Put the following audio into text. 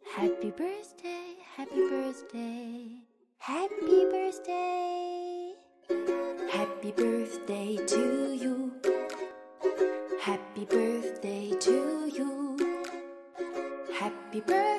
Happy birthday, happy birthday, happy birthday. Happy birthday to you. Happy birthday to you. Happy birthday.